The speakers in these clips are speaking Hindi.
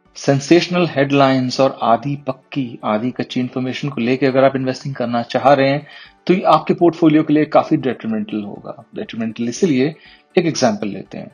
सेंसेशनल हेडलाइंस और आधी पक्की आधी कच्ची इंफॉर्मेशन को लेकर अगर आप इन्वेस्टिंग करना चाह रहे हैं तो ये आपके पोर्टफोलियो के लिए काफी डेट्रीमेंटल होगा। डेट्रीमेंटल इसलिए, एक एग्जांपल लेते हैं।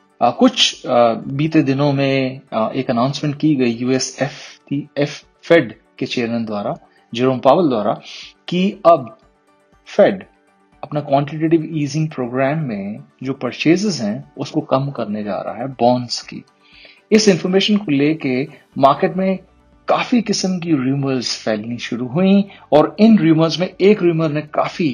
बीते दिनों में एक अनाउंसमेंट की गई यूएस फेड के चेयरमैन द्वारा, जेरोम पावेल द्वारा, कि अब फेड अपना क्वांटिटेटिव ईजिंग प्रोग्राम में जो परचेजेस हैं उसको कम करने जा रहा है, बॉन्ड्स की। इस इंफॉर्मेशन को लेके मार्केट में काफी किस्म की रूमर्स फैलनी शुरू हुई और इन रूमर्स में एक रूमर ने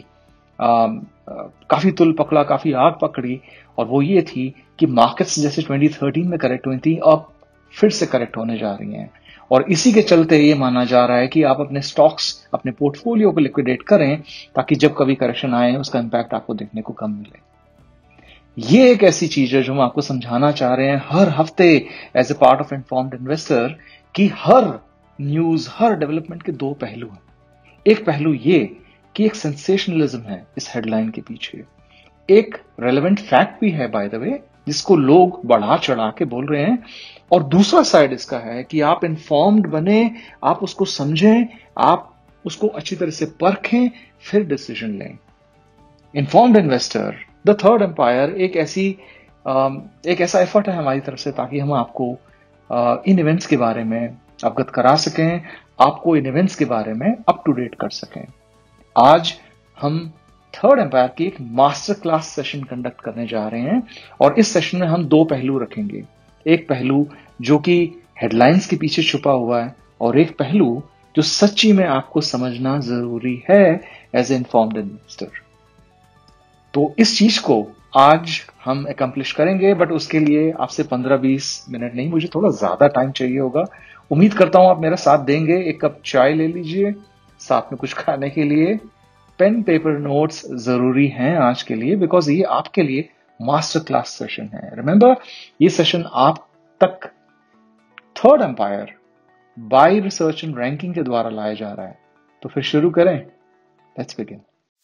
काफी तुल पकड़ा, काफी आग पकड़ी, और वो ये थी कि मार्केट्स जैसे 2013 में करेक्ट हुई थी अब फिर से करेक्ट होने जा रही हैं। और इसी के चलते ये माना जा रहा है कि आप अपने स्टॉक्स, अपने पोर्टफोलियो को लिक्विडेट करें ताकि जब कभी करेक्शन आए उसका इंपैक्ट आपको देखने को कम मिले। ये एक ऐसी चीज है जो हम आपको समझाना चाह रहे हैं हर हफ्ते as a part of informed investor कि हर न्यूज, हर डेवलपमेंट के दो पहलू हैं। एक पहलू ये कि एक सेंसेशनलिज्म है इस हेडलाइन के पीछे, एक रेलेवेंट फैक्ट भी है बाय द वे जिसको लोग बढ़ा चढ़ा के बोल रहे हैं, और दूसरा साइड इसका है कि आप इन्फॉर्म्ड बने, आप उसको समझें, आप उसको अच्छी तरह से परखें, फिर डिसीजन लें। Informed investor, the third empire, एक ऐसा एफर्ट है हमारी तरफ से ताकि हम आपको इन इवेंट्स के बारे में अवगत करा सकें, आपको इन इवेंट्स के बारे में अप टू डेट कर सकें। आज हम थर्ड एम्पायर की एक मास्टर क्लास सेशन कंडक्ट करने जा रहे हैं और इस सेशन में हम दो पहलू रखेंगे। एक पहलू जो कि हेडलाइंस के पीछे छुपा हुआ है और एक पहलू जो सच्ची में आपको समझना जरूरी है एज ए इन्फॉर्म्ड इन्वेस्टर। तो इस चीज को आज हम अकम्प्लिश करेंगे, बट उसके लिए आपसे 15-20 मिनट नहीं, मुझे थोड़ा ज्यादा टाइम चाहिए होगा। उम्मीद करता हूं आप मेरा साथ देंगे। एक कप चाय ले लीजिए, साथ में कुछ खाने के लिए पेन पेपर नोट्स जरूरी हैं आज के लिए, बिकॉज ये आपके लिए मास्टर क्लास सेशन है। रिमेंबर, ये सेशन आप तक third empire by research and ranking के द्वारा लाया जा रहा है। तो फिर शुरू करें, लेट्स बिगिन।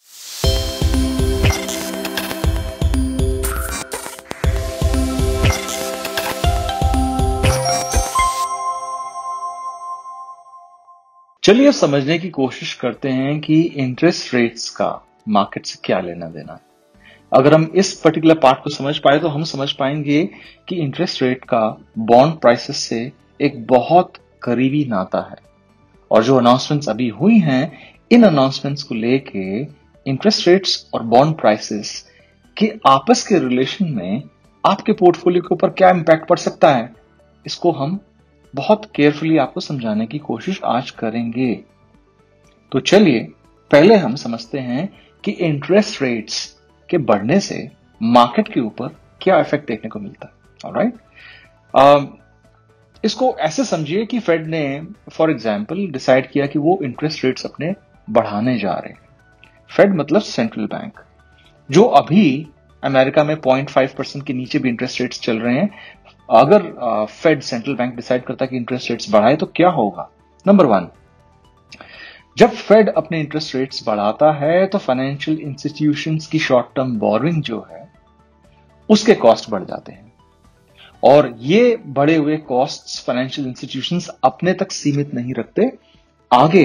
चलिए अब समझने की कोशिश करते हैं कि इंटरेस्ट रेट्स का मार्केट से क्या लेना देना है। अगर हम इस पर्टिकुलर पार्ट को समझ पाए तो हम समझ पाएंगे कि इंटरेस्ट रेट का बॉन्ड प्राइसेस से एक बहुत करीबी नाता है, और जो अनाउंसमेंट्स अभी हुई हैं, इन अनाउंसमेंट्स को लेके इंटरेस्ट रेट्स और बॉन्ड प्राइसेस के आपस के रिलेशन में आपके पोर्टफोलियो के ऊपर क्या इंपैक्ट पड़ सकता है, इसको हम बहुत केयरफुली आपको समझाने की कोशिश आज करेंगे। तो चलिए पहले हम समझते हैं कि इंटरेस्ट रेट्स के बढ़ने से मार्केट के ऊपर क्या इफेक्ट देखने को मिलता है। ऑलराइट, इसको ऐसे समझिए कि फेड ने फॉर एग्जांपल डिसाइड किया कि वो इंटरेस्ट रेट्स अपने बढ़ाने जा रहे हैं। फेड मतलब सेंट्रल बैंक, जो अभी अमेरिका में 0.5% के नीचे भी इंटरेस्ट रेट्स चल रहे हैं। अगर फेड, सेंट्रल बैंक, डिसाइड करता है कि इंटरेस्ट रेट्स बढ़ाए तो क्या होगा? नंबर 1, जब फेड अपने इंटरेस्ट रेट्स बढ़ाता है तो फाइनेंशियल इंस्टीट्यूशंस की शॉर्ट टर्म बोरोइंग जो है उसके कॉस्ट बढ़ जाते हैं, और ये बढ़े हुए कॉस्ट्स फाइनेंशियल इंस्टीट्यूशंस अपने तक सीमित नहीं रखते, आगे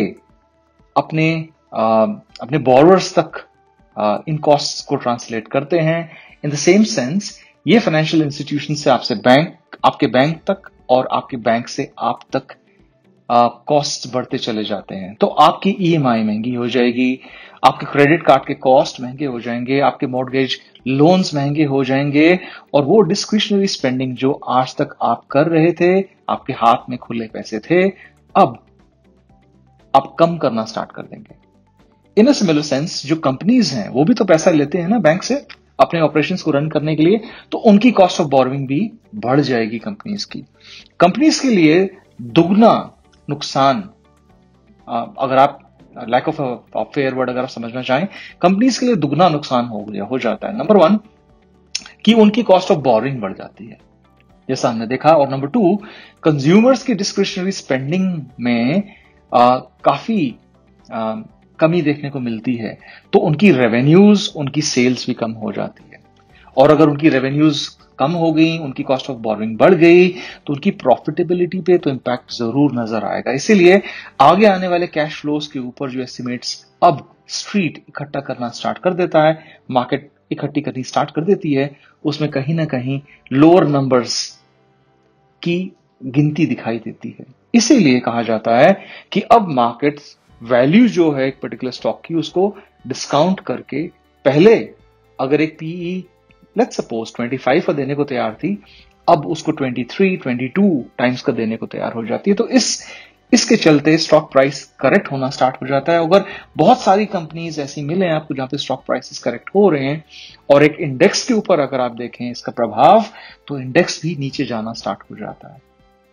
अपने बोरोअर्स तक इन कॉस्ट्स को ट्रांसलेट करते हैं। इन द सेम सेंस, ये फाइनेंशियल इंस्टीट्यूशन से आपके बैंक तक और आपके बैंक से आप तक कॉस्ट बढ़ते चले जाते हैं। तो आपकी ईएमआई महंगी हो जाएगी, आपके क्रेडिट कार्ड के कॉस्ट महंगे हो जाएंगे, आपके मॉर्गेज लोन्स महंगे हो जाएंगे, और वो डिस्क्रिशनरी स्पेंडिंग जो आज तक आप कर रहे थे, आपके हाथ में खुले पैसे थे, अब आप कम करना स्टार्ट कर देंगे। इन अ सिमिलर सेंस, जो कंपनीज हैं वो भी तो पैसा लेते हैं ना बैंक से अपने ऑपरेशंस को रन करने के लिए, तो उनकी कॉस्ट ऑफ बोरोइंग भी बढ़ जाएगी कंपनीज के लिए दुगना नुकसान। अगर आप लैक ऑफ फेयर वर्ड अगर आप समझना चाहें, कंपनीज के लिए दुगना नुकसान हो जाता है। नंबर 1 कि उनकी कॉस्ट ऑफ बोरोइंग बढ़ जाती है, जैसा हमने देखा, और नंबर 2, कंज्यूमर्स की डिस्क्रिशनरी स्पेंडिंग में काफी कमी देखने को मिलती है, तो उनकी रेवेन्यूज, उनकी सेल्स भी कम हो जाती है। और अगर उनकी रेवेन्यूज कम हो गई, उनकी कॉस्ट ऑफ बोरोइंग बढ़ गई, तो उनकी प्रॉफिटेबिलिटी पे तो इम्पैक्ट जरूर नजर आएगा। इसीलिए आगे आने वाले कैश फ्लोज के ऊपर जो एस्टिमेट्स अब स्ट्रीट इकट्ठा करना स्टार्ट कर देता है, मार्केट इकट्ठी करनी स्टार्ट कर देती है, उसमें कहीं ना कहीं लोअर नंबर्स की गिनती दिखाई देती है। इसीलिए कहा जाता है कि अब मार्केट वैल्यू जो है एक पर्टिकुलर स्टॉक की, उसको डिस्काउंट करके पहले अगर एक पीई लेट्स सपोज 25 का देने को तैयार थी, अब उसको 23, 22 टाइम्स का देने को तैयार हो जाती है। तो इसके चलते स्टॉक प्राइस करेक्ट होना स्टार्ट हो जाता है। अगर बहुत सारी कंपनीज ऐसी मिले आपको जहां पे स्टॉक प्राइसेस करेक्ट हो रहे हैं और एक इंडेक्स के ऊपर अगर आप देखें इसका प्रभाव, तो इंडेक्स भी नीचे जाना स्टार्ट हो जाता है।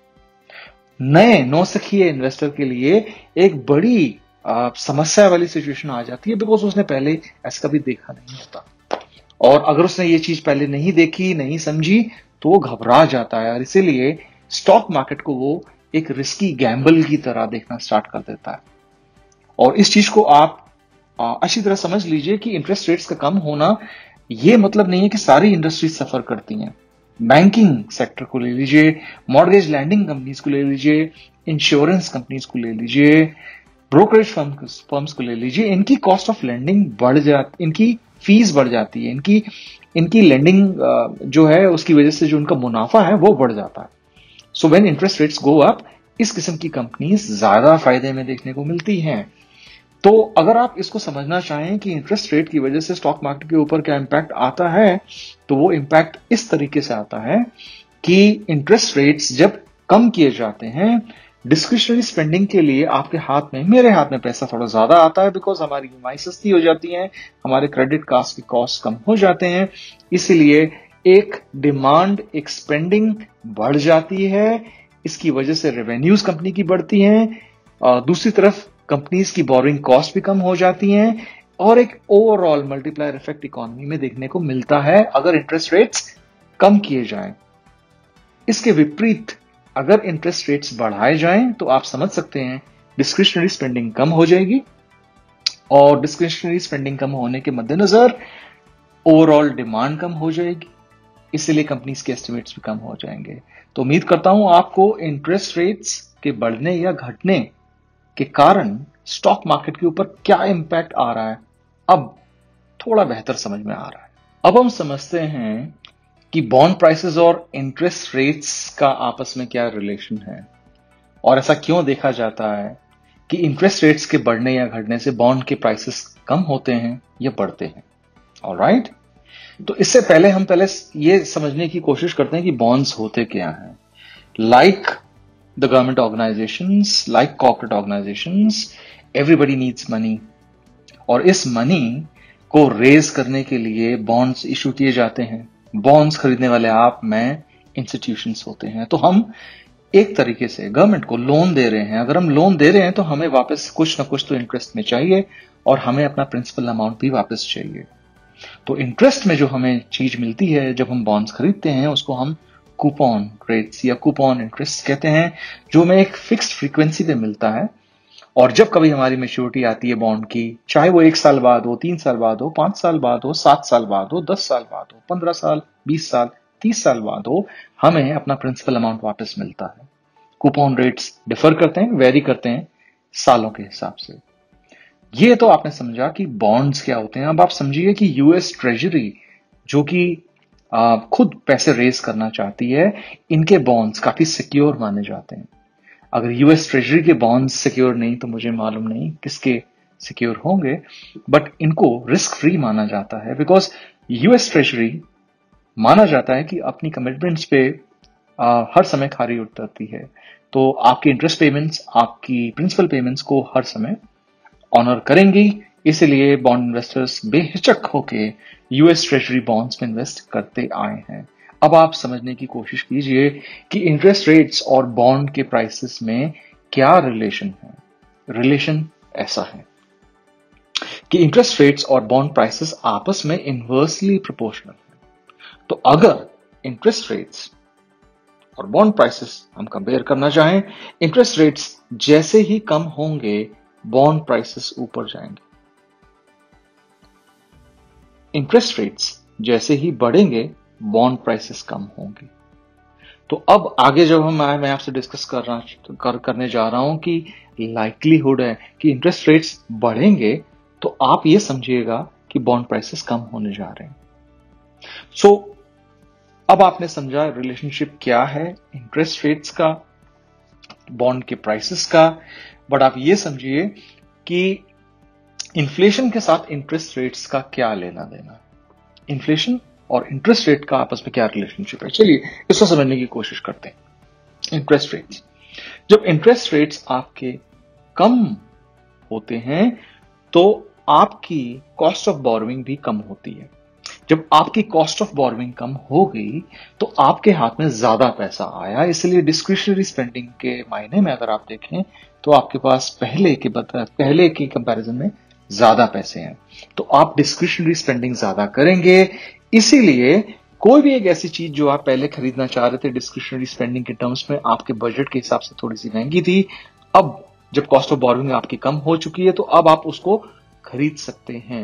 नए नौसिखिए इन्वेस्टर के लिए एक बड़ी समस्या वाली सिचुएशन आ जाती है, बिकॉज उसने पहले ऐसा कभी देखा नहीं होता, और अगर उसने ये चीज पहले नहीं देखी, नहीं समझी, तो वो घबरा जाता है, और इसीलिए स्टॉक मार्केट को वो एक रिस्की गैम्बल की तरह देखना स्टार्ट कर देता है। और इस चीज को आप अच्छी तरह समझ लीजिए कि इंटरेस्ट रेट्स का कम होना ये मतलब नहीं है कि सारी इंडस्ट्रीज सफर करती हैं। बैंकिंग सेक्टर को ले लीजिए, मॉर्गेज लैंडिंग कंपनीज को ले लीजिए, इंश्योरेंस कंपनीज को ले लीजिए, ब्रोकरेज फर्म्स को ले लीजिए, इनकी कॉस्ट ऑफ लेंडिंग बढ़ जाती, इनकी फीस बढ़ जाती है, इनकी लेंडिंग जो है उसकी वजह से जो उनका मुनाफा है वो बढ़ जाता है। So when interest rates go up, इस किस्म की कंपनीज ज्यादा फायदे में देखने को मिलती हैं। तो अगर आप इसको समझना चाहें कि इंटरेस्ट रेट की वजह से स्टॉक मार्केट के ऊपर क्या इंपैक्ट आता है, तो वो इंपैक्ट इस तरीके से आता है कि इंटरेस्ट रेट्स जब कम किए जाते हैं, डिस्क्रिशनरी स्पेंडिंग के लिए आपके हाथ में, मेरे हाथ में पैसा थोड़ा ज्यादा आता है, बिकॉज हमारी ईएमआई सस्ती हो जाती है, हमारे क्रेडिट कार्ड्स की कॉस्ट कम हो जाते हैं, इसीलिए एक डिमांड, एक स्पेंडिंग बढ़ जाती है। इसकी वजह से रेवेन्यूज कंपनी की बढ़ती हैं, दूसरी तरफ कंपनीज की बोरिंग कॉस्ट भी कम हो जाती हैं, और एक ओवरऑल मल्टीप्लायर इफेक्ट इकोनॉमी में देखने को मिलता है अगर इंटरेस्ट रेट्स कम किए जाएं। इसके विपरीत अगर इंटरेस्ट रेट्स बढ़ाए जाएं तो आप समझ सकते हैं डिस्क्रिशनरी स्पेंडिंग कम हो जाएगी, और डिस्क्रिशनरी स्पेंडिंग कम होने के मद्देनजर ओवरऑल डिमांड कम हो जाएगी, इसलिए कंपनीज के एस्टिमेट्स भी कम हो जाएंगे। तो उम्मीद करता हूं आपको इंटरेस्ट रेट्स के बढ़ने या घटने के कारण स्टॉक मार्केट के ऊपर क्या इंपैक्ट आ रहा है अब थोड़ा बेहतर समझ में आ रहा है। अब हम समझते हैं कि बॉन्ड प्राइसेस और इंटरेस्ट रेट्स का आपस में क्या रिलेशन है, और ऐसा क्यों देखा जाता है कि इंटरेस्ट रेट्स के बढ़ने या घटने से बॉन्ड के प्राइसेस कम होते हैं या बढ़ते हैं। ऑलराइट, तो इससे पहले हम ये समझने की कोशिश करते हैं कि बॉन्ड्स होते क्या हैं। Like the government organisations, like corporate organisations, everybody needs money, और इस मनी को रेज करने के लिए बॉन्ड्स इशू किए जाते हैं। बॉन्ड्स खरीदने वाले आप, मैं, इंस्टीट्यूशंस होते हैं। तो हम एक तरीके से गवर्नमेंट को लोन दे रहे हैं। अगर हम लोन दे रहे हैं तो हमें वापस कुछ ना कुछ तो इंटरेस्ट में चाहिए, और हमें अपना प्रिंसिपल अमाउंट भी वापस चाहिए। तो इंटरेस्ट में जो हमें चीज मिलती है जब हम बॉन्ड्स खरीदते हैं, उसको हम कूपन रेट्स या कूपन इंटरेस्ट कहते हैं, जो हमें एक फिक्स्ड फ्रीक्वेंसी पे मिलता है। और जब कभी हमारी मैच्योरिटी आती है बॉन्ड की, चाहे वो 1 साल बाद हो, 3 साल बाद हो, 5 साल बाद हो, 7 साल बाद हो, 10 साल बाद हो, 15 साल, 20 साल, 30 साल बाद हो, हमें अपना प्रिंसिपल अमाउंट वापस मिलता है। कूपन रेट्स डिफर करते हैं, वेरी करते हैं सालों के हिसाब से। ये तो आपने समझा कि बॉन्ड्स क्या होते हैं। अब आप समझिए कि यूएस ट्रेजरी, जो कि खुद पैसे रेज करना चाहती है, इनके बॉन्ड्स काफी सिक्योर माने जाते हैं। अगर यूएस ट्रेजरी के बॉन्ड्स सिक्योर नहीं तो मुझे मालूम नहीं किसके सिक्योर होंगे, बट इनको रिस्क फ्री माना जाता है, बिकॉज यूएस ट्रेजरी माना जाता है कि अपनी कमिटमेंट्स पे हर समय खरी उतरती है। तो आपकी इंटरेस्ट पेमेंट्स, आपकी प्रिंसिपल पेमेंट्स को हर समय ऑनर करेंगी, इसलिए बॉन्ड इन्वेस्टर्स बेहिचक होके यूएस ट्रेजरी बॉन्ड्स में इन्वेस्ट करते आए हैं। अब आप समझने की कोशिश कीजिए कि इंटरेस्ट रेट्स और बॉन्ड के प्राइसेस में क्या रिलेशन है। रिलेशन ऐसा है कि इंटरेस्ट रेट्स और बॉन्ड प्राइसेस आपस में इनवर्सली प्रोपोर्शनल है। तो अगर इंटरेस्ट रेट्स और बॉन्ड प्राइसेस हम कंपेयर करना चाहें, इंटरेस्ट रेट्स जैसे ही कम होंगे बॉन्ड प्राइसेस ऊपर जाएंगे। इंटरेस्ट रेट्स जैसे ही बढ़ेंगे बॉन्ड प्राइसेस कम होंगे। तो अब आगे जब मैं आपसे डिस्कस करने जा रहा हूं कि लाइक्लीहुड है कि इंटरेस्ट रेट्स बढ़ेंगे, तो आप ये समझिएगा कि बॉन्ड प्राइसेस कम होने जा रहे हैं। सो अब आपने समझा रिलेशनशिप क्या है इंटरेस्ट रेट्स का, बॉन्ड के प्राइसेस का। बट आप ये समझिए कि इन्फ्लेशन के साथ इंटरेस्ट रेट्स का क्या लेना देना, इन्फ्लेशन और इंटरेस्ट रेट का आपस में क्या रिलेशनशिप है। चलिए इसको समझने की कोशिश करते हैं। इंटरेस्ट रेट्स, जब इंटरेस्ट रेट्स आपके कम होते हैं तो आपकी कॉस्ट ऑफ बोरोइंग भी कम होती है। जब आपकी कॉस्ट ऑफ बोरोइंग कम हो गई तो आपके हाथ में ज्यादा पैसा आया, इसलिए डिस्क्रिशनरी स्पेंडिंग के मायने में अगर आप देखें तो आपके पास पहले की कंपैरिजन में ज्यादा पैसे हैं, तो आप डिस्क्रिशनरी स्पेंडिंग ज्यादा करेंगे। इसीलिए कोई भी एक ऐसी चीज जो आप पहले खरीदना चाह रहे थे डिस्क्रिशनरी स्पेंडिंग के टर्म्स में, आपके बजट के हिसाब से थोड़ी सी महंगी थी, अब जब कॉस्ट ऑफ बोरोइंग आपकी कम हो चुकी है तो अब आप उसको खरीद सकते हैं।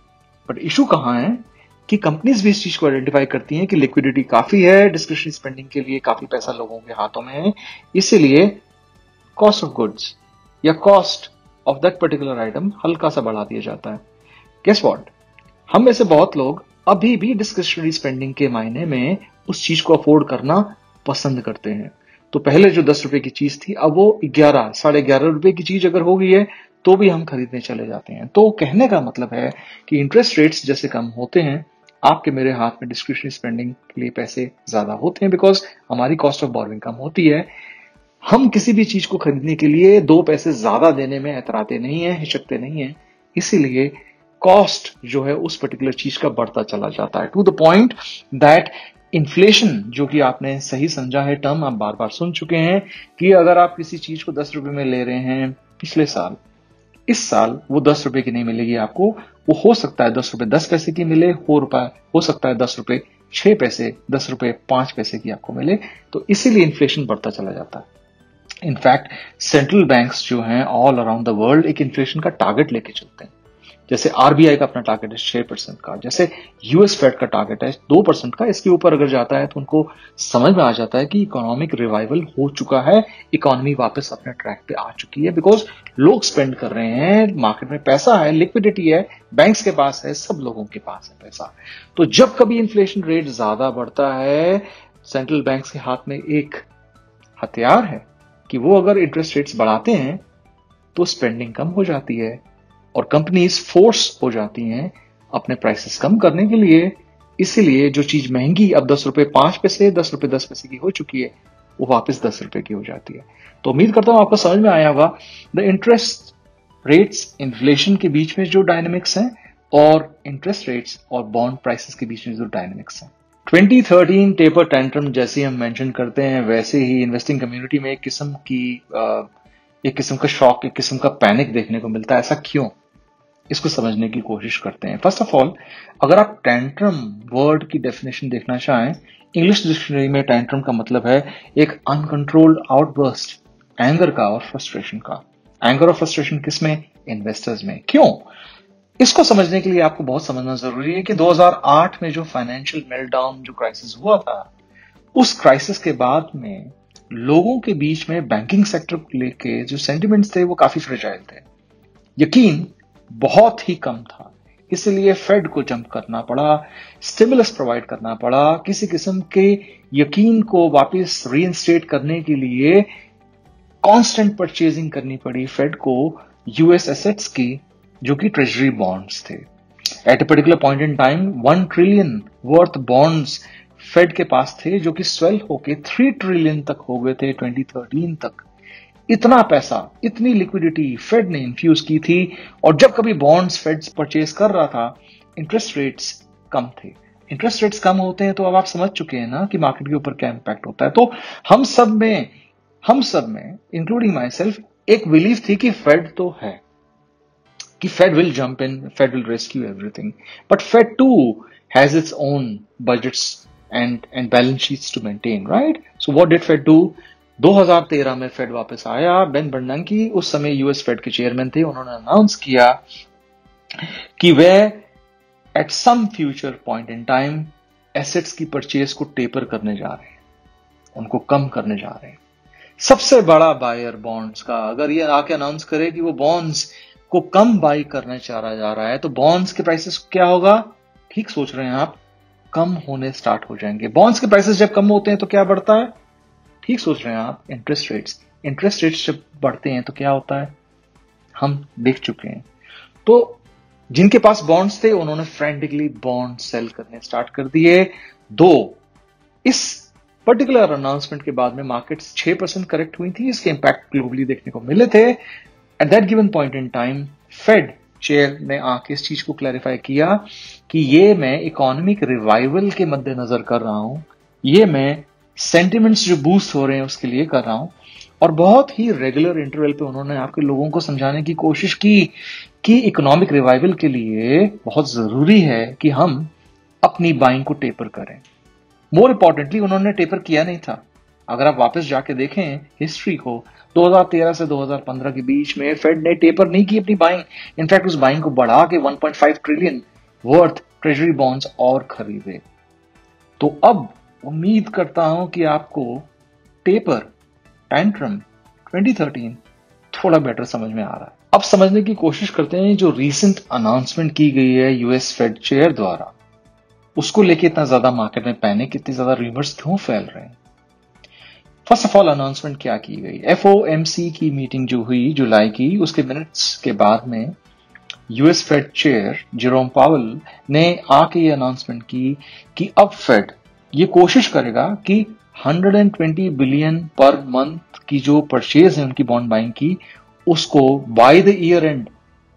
बट इशू कहां है कि कंपनीज भी इस चीज को आइडेंटिफाई करती हैं कि लिक्विडिटी काफी है, डिस्क्रिशनरी स्पेंडिंग के लिए काफी पैसा लोगों के हाथों में है, इसीलिए कॉस्ट ऑफ गुड्स या cost of that particular item हल्का सा बढ़ा दिया जाता है। गेस व्हाट, हम में से बहुत लोग अभी भी डिस्क्रिशनरी स्पेंडिंग के मायने में उस चीज को अफोर्ड करना पसंद करते हैं। तो पहले जो 10 रुपए की चीज थी अब वो 11, 11.5 रुपए की चीज अगर हो गई है तो भी हम खरीदने चले जाते हैं। तो कहने का मतलब है कि इंटरेस्ट रेट्स जैसे कम होते हैं, आपके मेरे हाथ में डिस्क्रिशनरी स्पेंडिंग के लिए पैसे ज्यादा होते हैं, बिकॉज हमारी कॉस्ट ऑफ बोरोइंग कम होती है। हम किसी भी चीज को खरीदने के लिए 2 पैसे ज्यादा देने में एतराते नहीं है, हिचकते नहीं है, इसीलिए कॉस्ट जो है उस पर्टिकुलर चीज का बढ़ता चला जाता है। To the point that inflation, जो कि आपने सही समझा है टर्म, आप बार बार सुन चुके हैं कि अगर आप किसी चीज को 10 रुपए में ले रहे हैं पिछले साल, इस साल वो 10 रुपए की नहीं मिलेगी आपको, वो हो सकता है 10 रुपए 10 पैसे की मिले, हो सकता है 10 रुपए 6 पैसे, 10 रुपए 5 पैसे की आपको मिले। तो इसीलिए इन्फ्लेशन बढ़ता चला जाता है। इनफैक्ट सेंट्रल बैंक्स जो हैं ऑल अराउंड द वर्ल्ड एक इन्फ्लेशन का टारगेट लेके चलते हैं। जैसे आरबीआई का अपना टारगेट है 6% का, जैसे यूएस फेड का टारगेट है 2% का। इसके ऊपर अगर जाता है तो उनको समझ में आ जाता है कि इकोनॉमिक रिवाइवल हो चुका है, इकोनॉमी वापस अपने ट्रैक पे आ चुकी है, बिकॉज लोग स्पेंड कर रहे हैं, मार्केट में पैसा है, लिक्विडिटी है, बैंक्स के पास है, सब लोगों के पास है पैसा। तो जब कभी इन्फ्लेशन रेट ज्यादा बढ़ता है, सेंट्रल बैंक्स के हाथ में एक हथियार है कि वो अगर इंटरेस्ट रेट्स बढ़ाते हैं तो स्पेंडिंग कम हो जाती है और कंपनीज फोर्स हो जाती हैं अपने प्राइसेस कम करने के लिए। इसीलिए जो चीज महंगी अब 10 रुपए 5 पैसे, 10 रुपए 10 पैसे की हो चुकी है, वो वापस 10 रुपए की हो जाती है। तो उम्मीद करता हूं आपको समझ में आया होगा द इंटरेस्ट रेट्स इन्फ्लेशन के बीच में जो डायनेमिक्स हैं और इंटरेस्ट रेट्स और बॉन्ड प्राइसेस के बीच में जो डायनेमिक्स हैं। 2013 टेपर टेंट्रम जैसे हम मेंशन करते हैं, वैसे ही इन्वेस्टिंग कम्युनिटी में एक किस्म का शॉक, एक किस्म का पैनिक देखने को मिलता है। ऐसा क्यों, इसको समझने की कोशिश करते हैं। फर्स्ट ऑफ ऑल, अगर आप टेंट्रम वर्ड की डेफिनेशन देखना चाहें, इंग्लिश डिक्शनरी में टेंट्रम का मतलब है एक अनकंट्रोल्ड आउटबर्स्ट एंगर का और फ्रस्ट्रेशन का। एंगर और फ्रस्ट्रेशन किसमें? इन्वेस्टर्स में। क्यों? इसको समझने के लिए आपको बहुत समझना जरूरी है कि 2008 में जो फाइनेंशियल मेल्टडाउन, जो क्राइसिस हुआ था, उस क्राइसिस के बाद में लोगों के बीच में बैंकिंग सेक्टर को लेके जो सेंटिमेंट्स थे वो काफी फ्रेजाइल थे, यकीन बहुत ही कम था। इसलिए फेड को जंप करना पड़ा, स्टिमुलस प्रोवाइड करना पड़ा, किसी किस्म के यकीन को वापस रीइंस्टेट करने के लिए कांस्टेंट परचेजिंग करनी पड़ी फेड को यूएस एसेट्स की, जो कि ट्रेजरी बॉन्ड्स थे। At a particular point in time 1 trillion worth bonds Fed के पास थे, जो कि स्वेल होके 3 ट्रिलियन तक हो गए थे 2013 तक। इतना पैसा, इतनी लिक्विडिटी फेड ने इन्फ्यूज की थी। और जब कभी बॉन्ड्स फेड परचेज कर रहा था, इंटरेस्ट रेट्स कम थे। इंटरेस्ट रेट्स कम होते हैं तो अब आप समझ चुके हैं ना कि मार्केट के ऊपर क्या इंपैक्ट होता है। तो हम सब में इंक्लूडिंग माई सेल्फ एक बिलीव थी कि फेड तो है, कि Fed will jump in, Fed will rescue everything, but Fed too has its own budgets and balance sheets to maintain, right? So what did Fed do? 2013 में फेड वापस आया। बेन बर्नांकी उस समय यूएस फेड के चेयरमैन थे, उन्होंने अनाउंस किया कि वह at some future point in time assets की परचेज को टेपर करने जा रहे हैं, उनको कम करने जा रहे हैं। सबसे बड़ा बायर बॉन्ड्स का अगर ये आके अनाउंस करे कि वो बॉन्ड्स को कम बाई करने जा रहा है, तो बॉन्ड्स के प्राइसेस क्या होगा? ठीक सोच रहे हैं आप, कम होने स्टार्ट हो जाएंगे। बॉन्ड्स के प्राइसेस जब कम होते हैं तो क्या बढ़ता है? ठीक सोच रहे हैं आप, इंटरेस्ट रेट्स जब बढ़ते हैं तो क्या होता है? हम देख चुके हैं। तो जिनके पास बॉन्ड्स थे उन्होंने फ्रेंटिकली बॉन्ड सेल करने स्टार्ट कर दिए। इस पर्टिकुलर अनाउंसमेंट के बाद में मार्केट्स 6% करेक्ट हुई थी। इसके इंपैक्ट ग्लोबली देखने को मिले थे। At that given point in time Fed chair ने आके इस चीज को क्लैरिफाई किया कि ये मैं इकोनॉमिक रिवाइवल के मद्देनजर कर रहा हूं, ये मैं सेंटिमेंट्स जो बूस्ट हो रहे हैं उसके लिए कर रहा हूं। और बहुत ही रेगुलर इंटरवल पे उन्होंने आपके लोगों को समझाने की कोशिश की कि इकोनॉमिक रिवाइवल के लिए बहुत जरूरी है कि हम अपनी बाइंग को टेपर करें। मोर इंपॉर्टेंटली उन्होंने टेपर किया नहीं था। अगर आप वापस जाके देखें हिस्ट्री को, 2013 से 2015 के बीच में फेड ने टेपर नहीं की अपनी बाइंग। इनफैक्ट उस बाइंग को बढ़ा के 1.5 ट्रिलियन वर्थ ट्रेजरी बॉन्ड्स और खरीदे। तो अब उम्मीद करता हूं कि आपको टेपर टैंट्रम 2013 थोड़ा बेटर समझ में आ रहा है। अब समझने की कोशिश करते हैं जो रीसेंट अनाउंसमेंट की गई है यूएस फेड चेयर द्वारा, उसको लेके इतना ज्यादा मार्केट में पैनिक, इतने ज्यादा रूमर्स क्यों फैल रहे हैं। फर्स्ट ऑफ ऑल अनाउंसमेंट क्या की गई? एफओएमसी की मीटिंग जो हुई जुलाई की, उसके मिनट्स के बाद में US Fed chair Jerome Powell ने आके ये अनाउंसमेंट की कि अब फेड ये कोशिश करेगा कि 120 बिलियन पर मंथ की जो परचेज है उनकी बॉन्ड बाइंग की, उसको बाय द ईयर एंड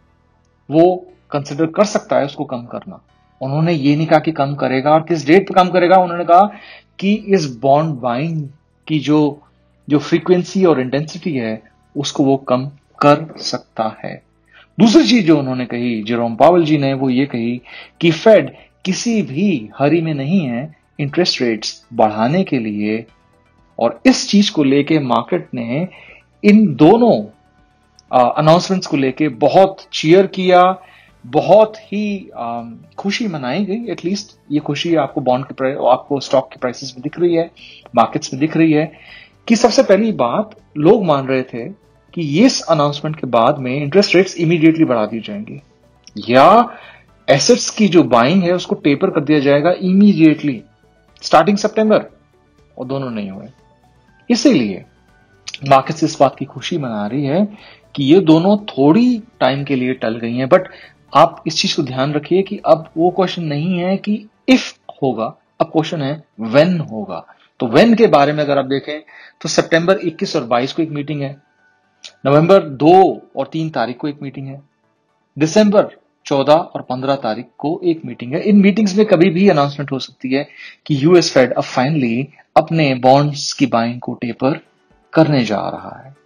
वो कंसिडर कर सकता है उसको कम करना। उन्होंने ये नहीं कहा कि कम करेगा और किस डेट पे कम करेगा। उन्होंने कहा कि इस बॉन्ड बाइंग की जो फ्रीक्वेंसी और इंटेंसिटी है उसको वो कम कर सकता है। दूसरी चीज जो उन्होंने कही जेरोम पावेल जी ने, वो ये कही कि फेड किसी भी हरी में नहीं है इंटरेस्ट रेट्स बढ़ाने के लिए। और इस चीज को लेके मार्केट ने इन दोनों अनाउंसमेंट्स को लेके बहुत चीयर किया, बहुत ही खुशी मनाई गई। एटलीस्ट ये खुशी आपको आपको स्टॉक के प्राइसेस में दिख रही है, मार्केट्स में दिख रही है कि सबसे पहली बात लोग मान रहे थे कि इस अनाउंसमेंट के बाद में इंटरेस्ट रेट्स इमीडिएटली बढ़ा दी जाएंगी या एसेट्स की जो बाइंग है उसको टेपर कर दिया जाएगा इमीडिएटली स्टार्टिंग सितंबर, और दोनों नहीं हुए। इसीलिए मार्केट्स इस बात की खुशी मना रही है कि ये दोनों थोड़ी टाइम के लिए टल गई हैं। बट आप इस चीज को ध्यान रखिए कि अब वो क्वेश्चन नहीं है कि इफ होगा, अब क्वेश्चन है व्हेन होगा। तो व्हेन के बारे में अगर आप देखें तो सितंबर 21 और 22 को एक मीटिंग है, नवंबर 2 और 3 तारीख को एक मीटिंग है, दिसंबर 14 और 15 तारीख को एक मीटिंग है। इन मीटिंग्स में कभी भी अनाउंसमेंट हो सकती है कि यूएस फेड अब फाइनली अपने बॉन्ड्स की बाइंग को टेपर करने जा रहा है।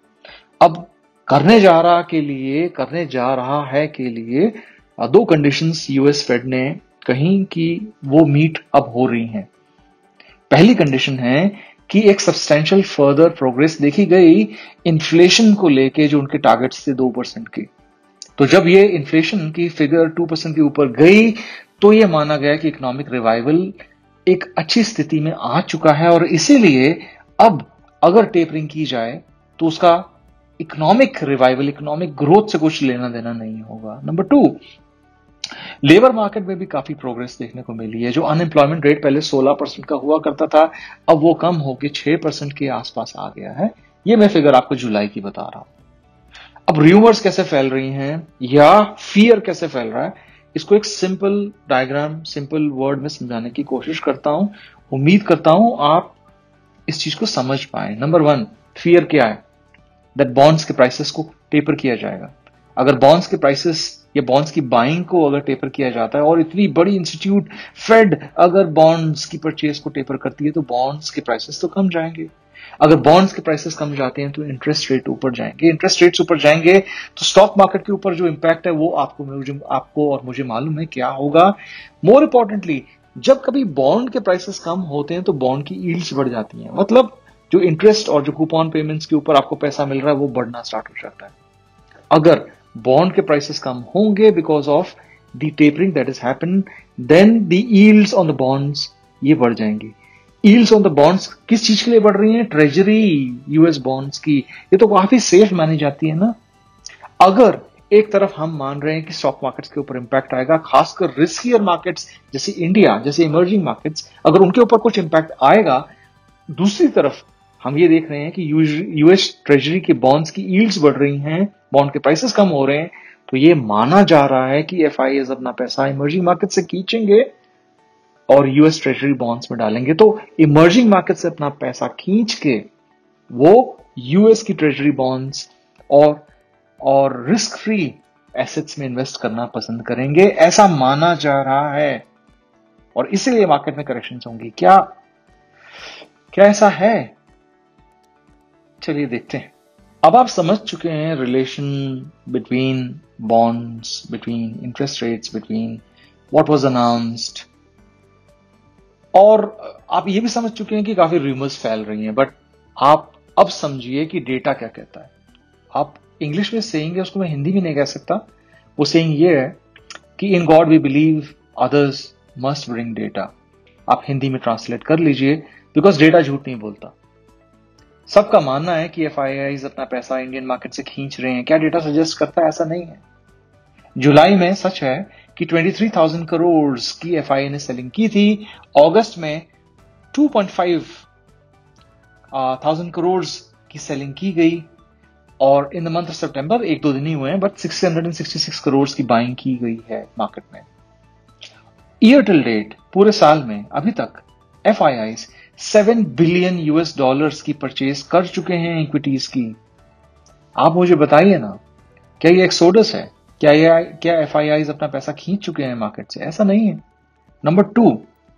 अब करने जा रहा है के लिए दो कंडीशंस यूएस फेड ने कहीं कि वो मीट अब हो रही हैं। पहली कंडीशन है कि एक सब्सटेंशियल फर्दर प्रोग्रेस देखी गई इन्फ्लेशन को लेके जो उनके टारगेट्स थे 2% के। तो जब ये इन्फ्लेशन की फिगर 2% के ऊपर गई तो ये माना गया कि इकोनॉमिक रिवाइवल एक अच्छी स्थिति में आ चुका है और इसीलिए अब अगर टेपरिंग की जाए तो उसका इकोनॉमिक रिवाइवल, इकोनॉमिक ग्रोथ से कुछ लेना देना नहीं होगा। नंबर 2, लेबर मार्केट में भी काफी प्रोग्रेस देखने को मिली है। जो अनएम्प्लॉयमेंट रेट पहले 16% का हुआ करता था, अब वो कम होकर 6% के आसपास आ गया है। ये मैं फिगर आपको जुलाई की बता रहा हूं। अब रूमर्स कैसे फैल रही हैं या फियर कैसे फैल रहा है, इसको एक सिंपल डायग्राम, सिंपल वर्ड में समझाने की कोशिश करता हूं। उम्मीद करता हूं आप इस चीज को समझ पाए। नंबर 1, फियर क्या है? दैट बॉन्ड्स के प्राइसेस को टेपर किया जाएगा। अगर बॉन्ड्स के प्राइसेस या बॉन्ड्स की बाइंग को अगर टेपर किया जाता है और इतनी बड़ी इंस्टीट्यूट फेड अगर बॉन्ड्स की परचेज को टेपर करती है तो बॉन्ड्स के प्राइसेस तो कम जाएंगे। अगर बॉन्ड्स के प्राइसेस कम जाते हैं तो इंटरेस्ट रेट ऊपर जाएंगे। इंटरेस्ट रेट्स ऊपर जाएंगे तो स्टॉक मार्केट के ऊपर जो इंपैक्ट है वो आपको और मुझे मालूम है क्या होगा। मोर इंपॉर्टेंटली, जब कभी बॉन्ड के प्राइसेस कम होते हैं तो बॉन्ड की यील्ड्स बढ़ जाती हैं। मतलब जो इंटरेस्ट और जो कूपन पेमेंट्स के ऊपर आपको पैसा मिल रहा है वो बढ़ना स्टार्ट हो जाता है। अगर बॉन्ड के प्राइसेस कम होंगे because of the tapering that is happen, then the yields on the bonds ये बढ़ जाएंगी। यील्ड्स ऑन द बॉन्ड्स किस चीज के लिए बढ़ रही हैं? ट्रेजरी यूएस बॉन्ड्स की। ये तो काफी सेफ मानी जाती है ना। अगर एक तरफ हम मान रहे हैं कि स्टॉक मार्केट्स के ऊपर इंपैक्ट आएगा, खासकर रिस्कियर मार्केट्स जैसे इंडिया जैसे इमर्जिंग मार्केट्स, अगर उनके ऊपर कुछ इंपैक्ट आएगा, दूसरी तरफ हम ये देख रहे हैं कि यूएस ट्रेजरी के बॉन्ड्स की यील्ड्स बढ़ रही हैं, बॉन्ड के प्राइसेस कम हो रहे हैं, तो ये माना जा रहा है कि एफआईआईज अपना पैसा इमर्जिंग मार्केट से खींचेंगे और यूएस ट्रेजरी बॉन्ड्स में डालेंगे। तो इमर्जिंग मार्केट से अपना पैसा खींच के वो यूएस की ट्रेजरी बॉन्ड्स और रिस्क फ्री एसेट्स में इन्वेस्ट करना पसंद करेंगे, ऐसा माना जा रहा है। और इसीलिए मार्केट में करेक्शंस होंगी। क्या ऐसा है? चलिए देखते हैं। अब आप समझ चुके हैं relation between bonds, between interest rates, between what was announced, और आप ये भी समझ चुके हैं कि काफी रूमर्स फैल रही हैं। बट आप अब समझिए कि डेटा क्या कहता है। आप इंग्लिश में सेइंग है, उसको मैं हिंदी में नहीं कह सकता। वो सेइंग ये है कि in God we believe, others must bring data. आप हिंदी में ट्रांसलेट कर लीजिए, बिकॉज डेटा झूठ नहीं बोलता। सबका मानना है कि एफआईआईज अपना पैसा इंडियन मार्केट से खींच रहे हैं। क्या डेटा सजेस्ट करता है? ऐसा नहीं है। जुलाई में सच है कि 23,000 करोड़ की एफआईआई ने सेलिंग की थी। अगस्त में 2,500 करोड़ की सेलिंग की गई, और इन द मंथ ऑफ सितंबर 1-2 दिन ही हुए हैं, बट 666 करोड़ की बाइंग की गई है मार्केट में। ईयर टिल डेट, पूरे साल में अभी तक एफआईआईज $7 बिलियन की परचेज कर चुके हैं इक्विटीज की। आप मुझे बताइए ना, क्या ये एक्सोडस है? क्या एफआईआईज अपना पैसा खींच चुके हैं मार्केट से? ऐसा नहीं है। नंबर 2,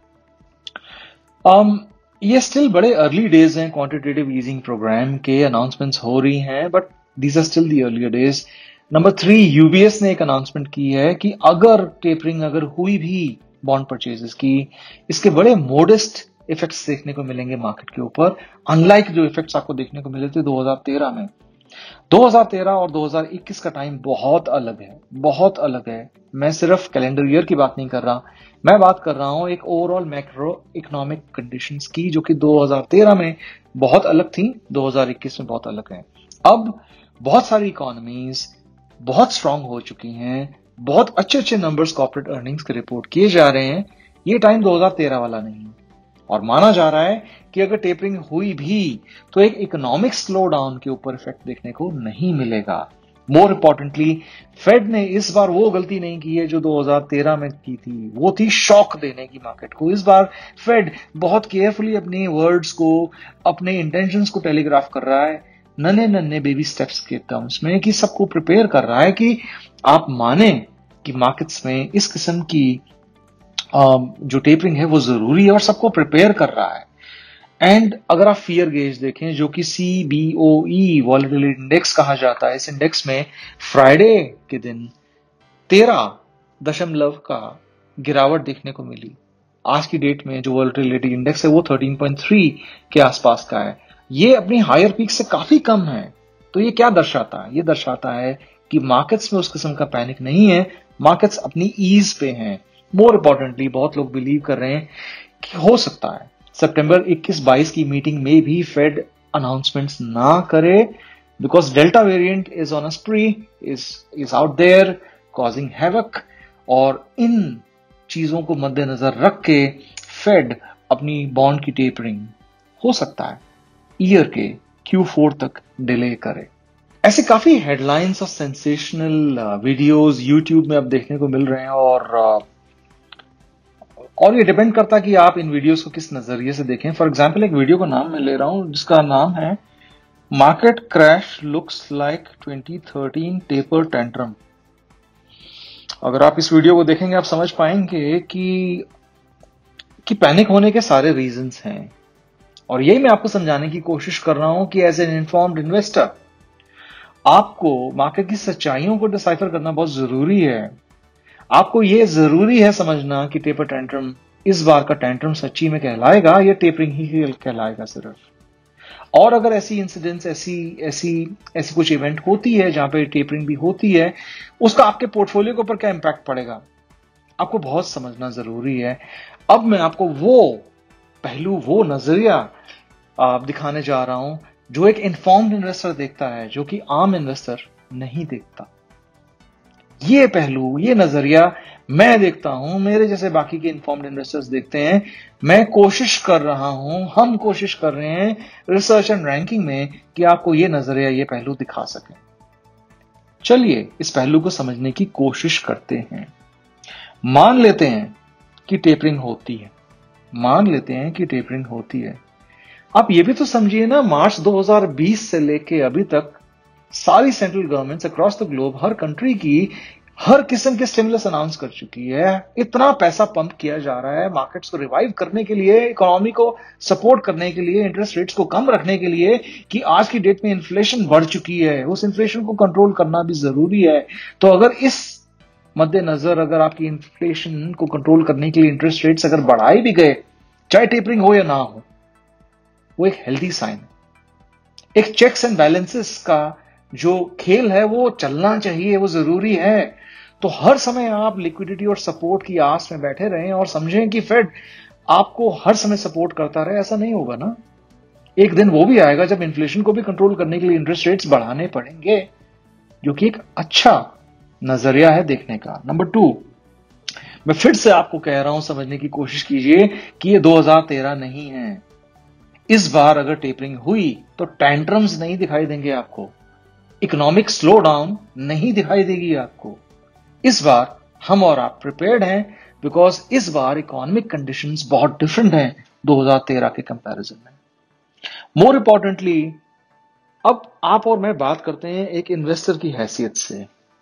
ये स्टिल बड़े अर्ली डेज हैं क्वांटिटेटिव ईजिंग प्रोग्राम के, अनाउंसमेंट्स हो रही हैं, but these are still the earlier days. Number 3, UBS ने एक अनाउंसमेंट की है कि अगर टेपरिंग अगर हुई भी बॉन्ड परचेजेस की, इसके बड़े मोडेस्ट इफेक्ट्स देखने को मिलेंगे मार्केट के ऊपर, अनलाइक जो इफेक्ट्स आपको देखने को मिले थे 2013 में। 2013 और 2021 का टाइम बहुत अलग है, बहुत अलग है। मैं सिर्फ कैलेंडर ईयर की बात नहीं कर रहा, मैं बात कर रहा हूं एक ओवरऑल मैक्रो इकोनॉमिक कंडीशंस की, जो कि 2013 में बहुत अलग थी, 2021 में बहुत अलग है। अब बहुत सारी इकोनॉमीज बहुत स्ट्रांग हो चुकी हैं, बहुत अच्छे अच्छे नंबर्स कॉर्पोरेट अर्निंग्स के रिपोर्ट किए जा रहे हैं। ये टाइम 2013 वाला नहीं है, और माना जा रहा है कि अगर टेपरिंग हुई भी तो एक इकोनॉमिक स्लो डाउन के ऊपर इफेक्ट देखने को नहीं मिलेगा। मोर इंपॉर्टेंटली, फेड ने इस बार वो गलती नहीं की है जो 2013 में की थी, वो थी शॉक देने की मार्केट को। इस बार फेड बहुत केयरफुली अपने वर्ड्स को, अपने इंटेंशंस को टेलीग्राफ कर रहा है, नन्हे नन्हे बेबी स्टेप्स के टर्म्स में, कि सबको प्रिपेयर कर रहा है कि आप माने कि मार्केट्स में इस किस्म की जो टेपरिंग है वो जरूरी है, और सबको प्रिपेयर कर रहा है। एंड अगर आप फियर गेज देखें, जो कि CBOE वॉलेटिलिटी इंडेक्स कहा जाता है, इस इंडेक्स में फ्राइडे के दिन 13 का गिरावट देखने को मिली। आज की डेट में जो वॉलेटिलिटी इंडेक्स है वो 13.3 के आसपास का है। ये अपनी हायर पीक से काफी कम है। तो ये क्या दर्शाता है? ये दर्शाता है कि मार्केट्स में उस किस्म का पैनिक नहीं है, मार्केट्स अपनी ईज पे हैं। मोर इंपॉर्टेंटली, बहुत लोग बिलीव कर रहे हैं कि हो सकता है सितंबर 21-22 की मीटिंग में भी फेड अनाउंसमेंट्स ना करे, because Delta variant is on a spree, is out there causing havoc, और इन चीजों को मद्देनजर रख के फेड अपनी बॉन्ड की टेपरिंग हो सकता है ईयर के Q4 तक डिले करे। ऐसे काफी हेडलाइंस और सेंसेशनल वीडियोस यूट्यूब में अब देखने को मिल रहे हैं, और ये डिपेंड करता है कि आप इन वीडियोस को किस नजरिए से देखें। फॉर एग्जांपल, एक वीडियो का नाम मैं ले रहा हूं जिसका नाम है market crash looks like 2013 taper tantrum. अगर आप इस वीडियो को देखेंगे आप समझ पाएंगे कि पैनिक होने के सारे रीजंस हैं, और यही मैं आपको समझाने की कोशिश कर रहा हूं कि एज एन इन्फॉर्म्ड इन्वेस्टर आपको मार्केट की सच्चाइयों को डिसाइफर करना बहुत जरूरी है। आपको यह जरूरी है समझना कि टेपर टेंट्रम, इस बार का टेंट्रम सच्ची में कहलाएगा या टेपरिंग ही कहलाएगा सिर्फ। और अगर ऐसी इंसिडेंट्स, ऐसी कुछ इवेंट होती है जहां पे टेपरिंग भी होती है, उसका आपके पोर्टफोलियो के ऊपर क्या इंपैक्ट पड़ेगा, आपको बहुत समझना जरूरी है। अब मैं आपको वो पहलू, वो नजरिया दिखाने जा रहा हूं जो एक इन्फॉर्म्ड इन्वेस्टर देखता है, जो कि आम इन्वेस्टर नहीं देखता। ये पहलू, ये नजरिया मैं देखता हूं, मेरे जैसे बाकी के इन्फॉर्म्ड इन्वेस्टर्स देखते हैं। मैं कोशिश कर रहा हूं, हम कोशिश कर रहे हैं रिसर्च एंड रैंकिंग में कि आपको ये नजरिया, ये पहलू दिखा सकें। चलिए इस पहलू को समझने की कोशिश करते हैं। मान लेते हैं कि टेपरिंग होती है, मान लेते हैं कि टेपरिंग होती है। आप ये भी तो समझिए ना, मार्च 2020 से लेके अभी तक सारी central governments across the globe, हर कंट्री की हर किस्म के स्टिमुलस अनाउंस कर चुकी है। इतना पैसा पंप किया जा रहा है मार्केट्स को रिवाइव करने के लिए, इकोनॉमी को सपोर्ट करने के लिए, इंटरेस्ट रेट्स को कम रखने के लिए, कि आज की डेट में इन्फ्लेशन बढ़ चुकी है। उस इन्फ्लेशन को कंट्रोल करना भी जरूरी है। तो अगर इस मद्देनजर, अगर आपकी इन्फ्लेशन को कंट्रोल करने के लिए इंटरेस्ट रेट्स अगर बढ़ाए भी गए, चाहे टेपरिंग हो या ना हो, वो एक हेल्दी साइन है। एक चेक्स एंड बैलेंसेस का जो खेल है वो चलना चाहिए, वो जरूरी है। तो हर समय आप लिक्विडिटी और सपोर्ट की आस में बैठे रहें और समझें कि फेड आपको हर समय सपोर्ट करता रहे, ऐसा नहीं होगा ना। एक दिन वो भी आएगा जब इन्फ्लेशन को भी कंट्रोल करने के लिए इंटरेस्ट रेट्स बढ़ाने पड़ेंगे, जो कि एक अच्छा नजरिया है देखने का। नंबर 2, मैं फिर से आपको कह रहा हूं, समझने की कोशिश कीजिए कि ये 2013 नहीं है। इस बार अगर टेपरिंग हुई तो टैंट्रम्स नहीं दिखाई देंगे आपको, इकोनॉमिक स्लो डाउन नहीं दिखाई देगी आपको। इस बार हम और आप प्रिपेयर्ड हैं, बिकॉज इस बार इकोनॉमिक कंडीशंस बहुत डिफरेंट हैं 2013 के कंपैरिजन में। मोर इंपॉर्टेंटली, अब आप और मैं बात करते हैं एक इन्वेस्टर की हैसियत से।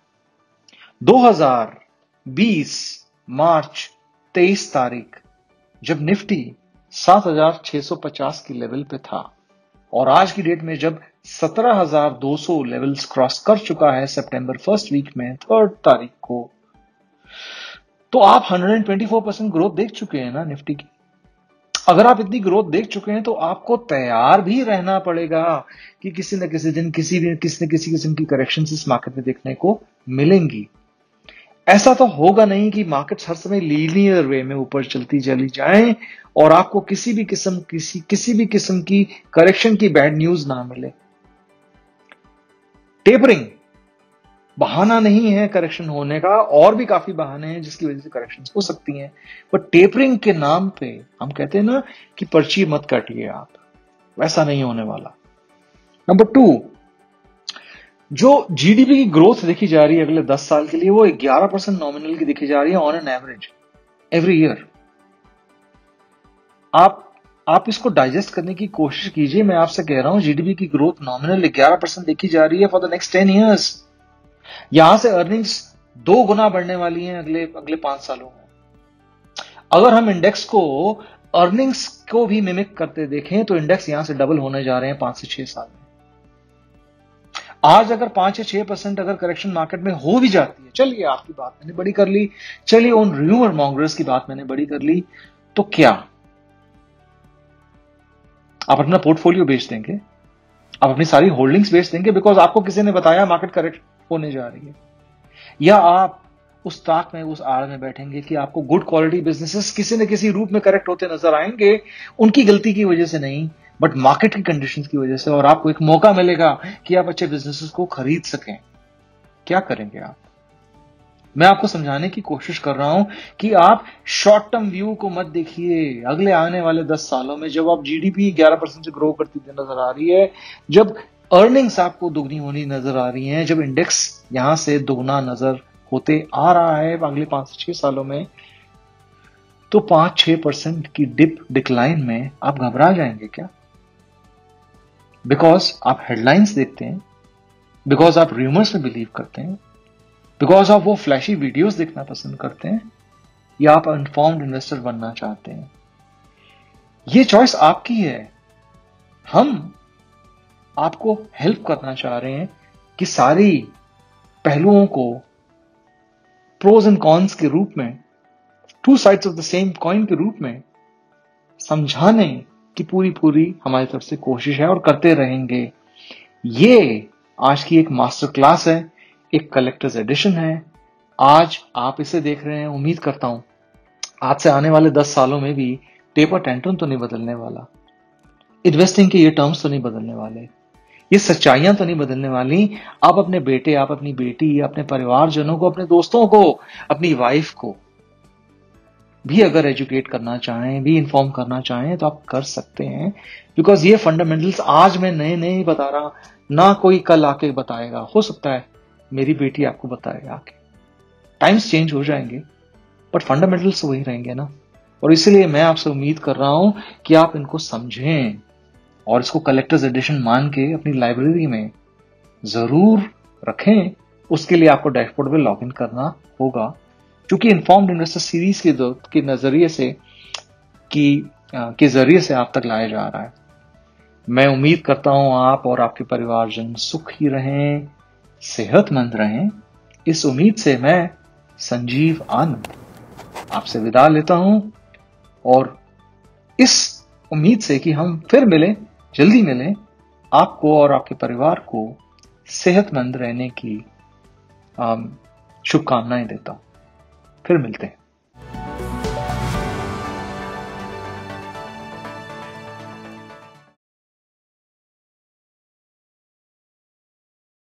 2020 मार्च 23 तारीख जब निफ्टी 7,650 की लेवल पे था, और आज की डेट में जब 17,200 लेवल्स क्रॉस कर चुका है सितंबर फर्स्ट वीक में 3 तारीख को, तो आप 124% ग्रोथ देख चुके हैं ना निफ्टी की। अगर आप इतनी ग्रोथ देख चुके हैं तो आपको तैयार भी रहना पड़ेगा कि किसी न किसी दिन किसी न किसी किस्म की करेक्शंस इस मार्केट में देखने को मिलेंगी। ऐसा तो होगा नहीं कि मार्केट्स हर समय लीनियर वे में ऊपर चलती चली जाएं और आपको किसी भी किस्म की करेक्शन की बैड न्यूज ना मिले। टेपरिंग बहाना नहीं है करेक्शन होने का, और भी काफी बहाने हैं जिसकी वजह से करेक्शंस हो सकती हैं, पर टेपरिंग के नाम पे हम कहते हैं ना कि पर्ची मत काटिए आप, वैसा नहीं होने वाला। नंबर 2, जो जीडीपी की ग्रोथ देखी जा रही है अगले 10 साल के लिए, वो 11% नॉमिनल की देखी जा रही है on an average every year. आप इसको डाइजेस्ट करने की कोशिश कीजिए। मैं आपसे कह रहा हूं जीडीपी की ग्रोथ नॉमिनल 11% देखी जा रही है फॉर द नेक्स्ट 10 ईयर्स। यहां से अर्निंग्स 2 गुना बढ़ने वाली हैं अगले 5 सालों में। अगर हम इंडेक्स को अर्निंग्स को भी मिमिक करते देखें तो इंडेक्स यहां से डबल होने जा रहे हैं 5 से 6 साल में। आज अगर 5 या 6% अगर करेक्शन मार्केट में हो भी जाती है, चलिए आपकी बात मैंने बड़ी कर ली, चलिए उन रूमर मॉन्गर्स की बात मैंने बड़ी कर ली, तो क्या आप अपना पोर्टफोलियो बेच देंगे? आप अपनी सारी होल्डिंग्स बेच देंगे बिकॉज आपको किसी ने बताया मार्केट करेक्ट होने जा रही है? या आप उस ताक में, उस आड़ में बैठेंगे कि आपको गुड क्वालिटी बिजनेसेस किसी न किसी रूप में करेक्ट होते नजर आएंगे, उनकी गलती की वजह से नहीं बट मार्केट की कंडीशंस की वजह से, और आपको एक मौका मिलेगा कि आप अच्छे बिजनेसेस को खरीद सकें? क्या करेंगे आप? मैं आपको समझाने की कोशिश कर रहा हूं कि आप शॉर्ट टर्म व्यू को मत देखिए। अगले आने वाले 10 सालों में जब आप जीडीपी 11% से ग्रो करती नजर आ रही है, जब अर्निंग्स आपको दुगनी होनी नजर आ रही हैं, जब इंडेक्स यहां से दुगना नजर होते आ रहा है अगले 5 से 6 सालों में, तो 5-6% की डिक्लाइन में आप घबरा जाएंगे क्या? बिकॉज आप हेडलाइंस देखते हैं, बिकॉज आप रूमर्स में बिलीव करते हैं, बिकॉज आप वो फ्लैशी वीडियोस देखना पसंद करते हैं, या आप इन्फॉर्म्ड इन्वेस्टर बनना चाहते हैं? ये चॉइस आपकी है। हम आपको हेल्प करना चाह रहे हैं कि सारी पहलुओं को प्रोज एंड कॉन्स के रूप में, 2 sides of the same coin के रूप में समझाने की पूरी हमारी तरफ से कोशिश है और करते रहेंगे। ये आज की एक मास्टर क्लास है, एक कलेक्टर्स एडिशन है। आज आप इसे देख रहे हैं, उम्मीद करता हूं आज से आने वाले 10 सालों में भी टेपर टेंट्रम तो नहीं बदलने वाला, इन्वेस्टिंग के ये टर्म्स तो नहीं बदलने वाले, ये सच्चाइयां तो नहीं बदलने वाली। आप अपने बेटे, आप अपनी बेटी, अपने परिवारजनों को, अपने दोस्तों को, अपनी वाइफ को भी अगर एजुकेट करना चाहें, भी इन्फॉर्म करना चाहें तो आप कर सकते हैं। बिकॉज ये फंडामेंटल्स आज मैं नए नए बता रहा, ना कोई कल आके बताएगा। हो सकता है मेरी बेटी आपको बताएगा आके, टाइम्स चेंज हो जाएंगे बट फंडामेंटल्स वही रहेंगे ना। और इसलिए मैं आपसे उम्मीद कर रहा हूं कि आप इनको समझें और इसको कलेक्टर्स एडिशन मान के अपनी लाइब्रेरी में जरूर रखें। उसके लिए आपको डैशबोर्ड में लॉग इन करना होगा, क्योंकि इन्फॉर्म्ड इन्वेस्टर सीरीज के नजरिए से के जरिए से आप तक लाया जा रहा है। मैं उम्मीद करता हूं आप और आपके परिवारजन सुखी रहें, सेहतमंद रहें। इस उम्मीद से मैं संजीव आनंद आपसे विदा लेता हूं और इस उम्मीद से कि हम फिर मिलें, जल्दी मिलें, आपको और आपके परिवार को सेहतमंद रहने की शुभकामनाएं देता हूं। फिर मिलते हैं।